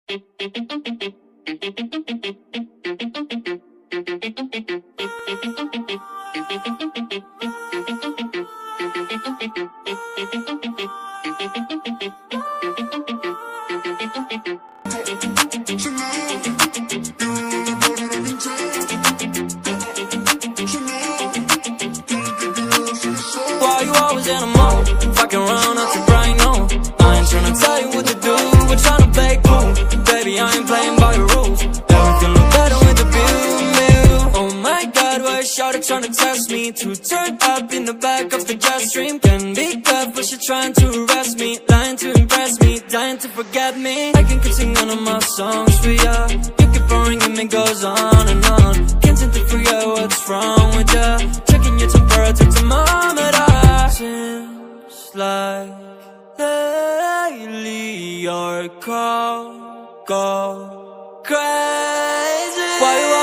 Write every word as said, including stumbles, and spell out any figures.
Why you always in a mode? Fucking around out your brain, no. I ain't tryna tell you what to do, we're tryna play cool. Baby, I ain't playing by your rules. Everything look better with the view, view. Oh my god, why is shawty tryna test me? To turn up in the back of the jet stream. Can be good, but she trying to arrest me. Lying to impress me, dying to forget me. I can keep singing all of my songs for ya. You keep boring and it goes on and on. Can't seem to forget what's wrong with ya. Checking your temperature thermometer. Seems like lately your call go crazy. Why you